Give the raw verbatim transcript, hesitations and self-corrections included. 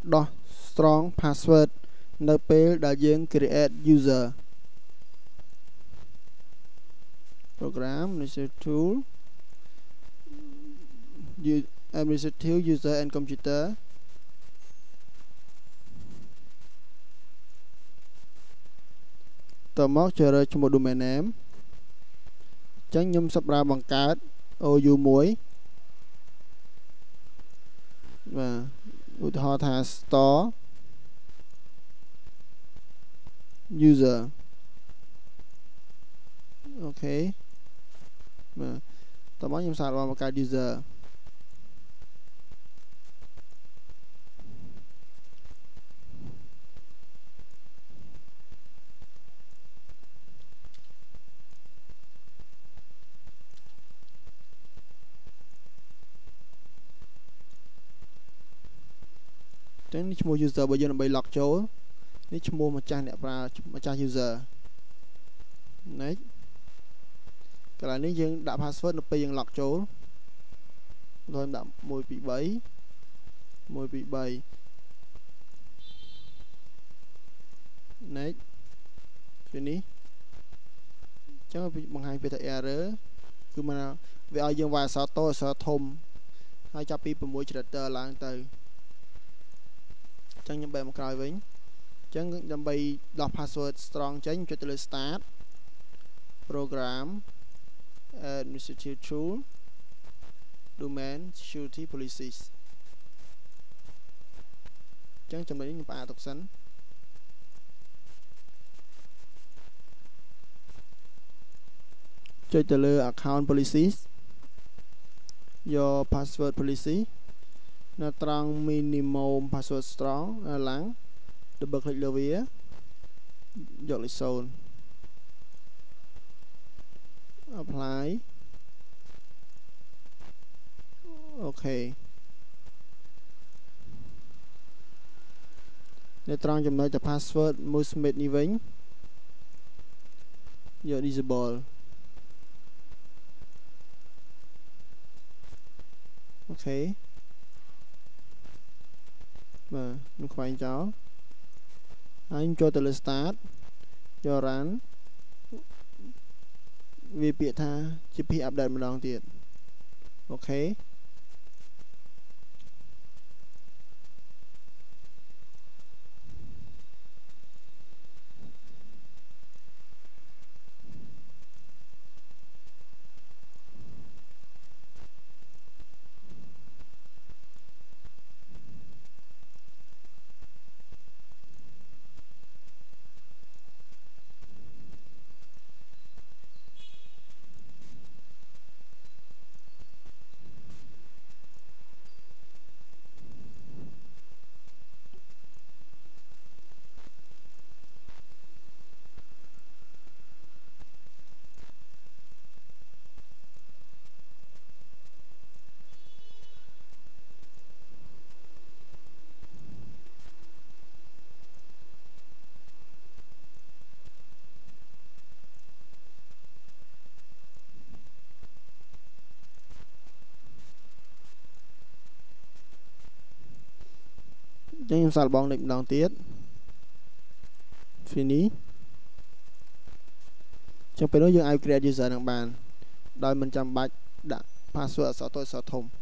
đo strong password nơiពេលដែលយើង create user program administrative tool administrative user and computerតមកចូលរើឈ្មោះ domain name អញ្ចឹងខ្ញុំសម្រាប់បង្កើត ô u មួយបាទឧទាហរណ៍ថា store user អូខេបាទតមកខ្ញុំសាកល្បងបង្កើត user ចឹងនេះឈ្មោះ user របស់យើងដើម្បី log ចូលនេះឈ្មោះម្ចាស់អ្នកប្រើម្ចាស់ user next កន្លែងនេះយើងដាក់ password នៅពេលយើង log ចូលដោយដាក់one two three one two three next finish ចឹងបង្ហាញពីថា error គឺមកវាឲ្យយើងវាយអក្សរតូចអក្សរធំហើយចាប់ពីsix ជ្រិតឡើងទៅចឹងខ្ញុំបែរមកក្រោយវិញចឹងដើម្បីដោះ password strong ចេញចុចទៅលើ start program administrative tool domain security policies ចឹងចំណុចនេះខ្ញុំផ្អាកទុកសិនចុចទៅលើ account policies your password policy នៅត្រង់ minimum password strong នៅឡើង double click លើវាយកលេខzero apply អូខេនៅត្រង់ចំណុចទៅ password មួយ smith នេះវិញយក disable អូខេបាទខ្ញុំខ្វែងចោលហើយខ្ញុំចូលទៅលើ start យក run វាពាក្យថា ជី พี update ម្ដងទៀតអូខេចឹងខ្ញុំសាកល្បងលេខម្ដងទៀត finish ចឹងពេលនោះយើងអាច create user នឹងបានដោយមិនចាំបាច់ដាក់ password អក្សរតូចអក្សរធំ